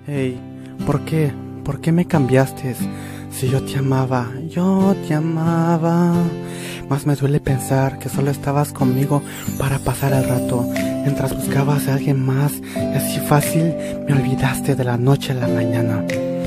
Hey, ¿por qué? ¿Por qué me cambiaste? Si yo te amaba, yo te amaba. Más me duele pensar que solo estabas conmigo para pasar el rato, mientras buscabas a alguien más, y así fácil me olvidaste de la noche a la mañana.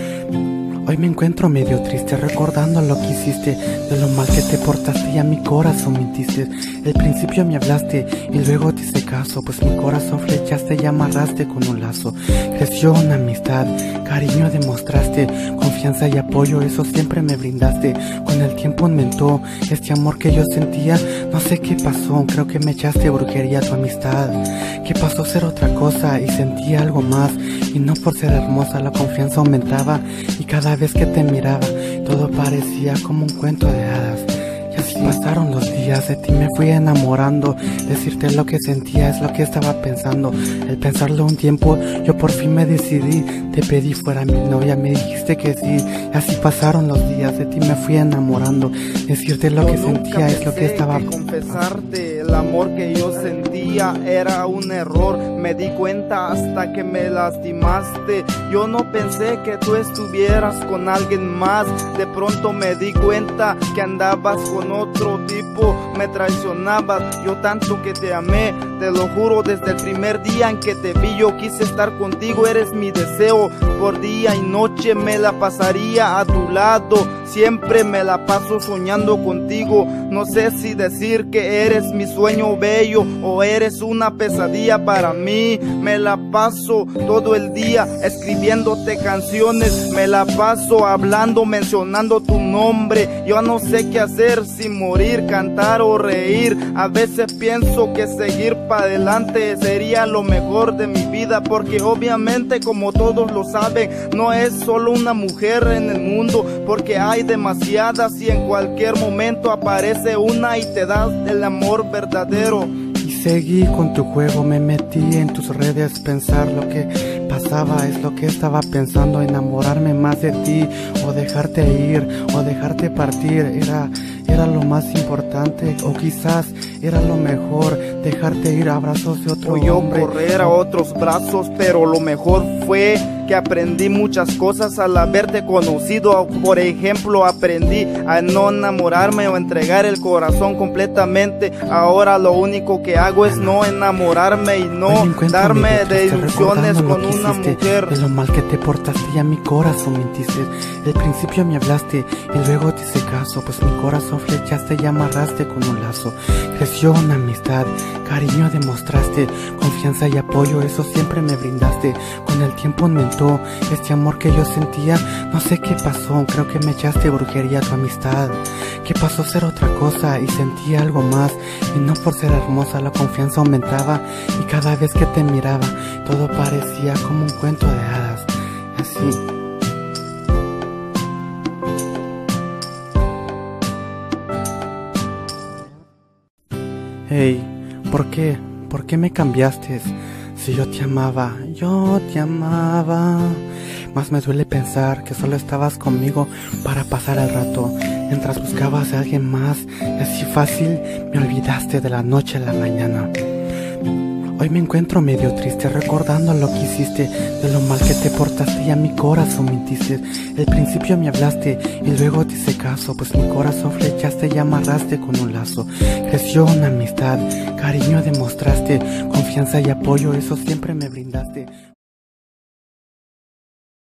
Hoy me encuentro medio triste recordando lo que hiciste, de lo mal que te portaste y a mi corazón mintiste. Al principio me hablaste y luego te hice caso, pues mi corazón flechaste y amarraste con un lazo. Creció una amistad, cariño demostraste, confianza y apoyo, eso siempre me brindaste. Con el tiempo aumentó este amor que yo sentía, no sé qué pasó, creo que me echaste brujería a tu amistad. Que pasó a ser otra cosa y sentí algo más, y no por ser hermosa la confianza aumentaba, y cada vez que te miraba todo parecía como un cuento de hadas. Y así pasaron los días, de ti me fui enamorando, decirte lo que sentía es lo que estaba pensando. Al pensarlo un tiempo yo por fin me decidí, te pedí fuera mi novia, me dijiste que sí. Y así pasaron los días, de ti me fui enamorando, decirte lo que sentía es lo que estaba pensando. Confesarte el amor que yo sentía era un error, me di cuenta hasta que me lastimaste. Yo no pensé que tú estuvieras con alguien más, de pronto me di cuenta que andabas con otro tipo, me traicionabas. Yo tanto que te amé, te lo juro, desde el primer día en que te vi yo quise estar contigo, eres mi deseo, por día y noche me la pasaría a tu lado, siempre me la paso soñando contigo. No sé si decir que eres mi sueño bello o eres una pesadilla para mí. Me la paso todo el día escribiéndote canciones, me la paso hablando, mencionando tu nombre. Yo no sé qué hacer, si morir, cantar o reír. A veces pienso que seguir para adelante sería lo mejor de mi vida, porque obviamente, como todos lo saben, no es solo una mujer en el mundo, porque hay demasiadas y en cualquier momento aparece una y te da el amor verdadero. Y seguí con tu juego, me metí en tus redes, pensar lo que pasaba es lo que estaba pensando, enamorarme más de ti o dejarte ir o dejarte partir, era lo más importante, o quizás era lo mejor, dejarte ir a brazos de otro o yo hombre, correr a otros brazos, pero lo mejor fue que aprendí muchas cosas al haberte conocido. Por ejemplo, aprendí a no enamorarme o entregar el corazón completamente. Ahora lo único que hago es no enamorarme y no darme de ilusiones con una mujer. De lo mal que te portaste y a mi corazón mintiste. Al principio me hablaste y luego te hice caso, pues mi corazón flechaste y amarraste con un lazo. Creció una amistad, cariño demostraste, confianza y apoyo, eso siempre me brindaste. Con el tiempo aumentó este amor que yo sentía, no sé qué pasó, creo que me echaste brujería a tu amistad. Que pasó a ser otra cosa y sentí algo más, y no por ser hermosa la confianza aumentaba, y cada vez que te miraba todo parecía como un cuento de hadas. Así. Hey, ¿por qué? ¿Por qué me cambiaste? Si yo te amaba, yo te amaba. Más me duele pensar que solo estabas conmigo para pasar el rato, mientras buscabas a alguien más, y así fácil me olvidaste de la noche a la mañana. Hoy me encuentro medio triste recordando lo que hiciste, de lo mal que te portaste y a mi corazón mintiste. Al principio me hablaste y luego te hice caso, pues mi corazón flechaste y amarraste con un lazo. Creció una amistad, cariño demostraste, confianza y apoyo, eso siempre me brindaste.